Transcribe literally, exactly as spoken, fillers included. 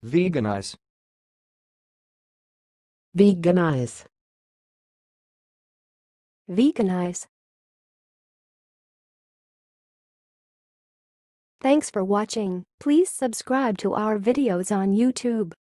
Veganize. Veganize. Veganize. Thanks for watching. Please subscribe to our videos on YouTube.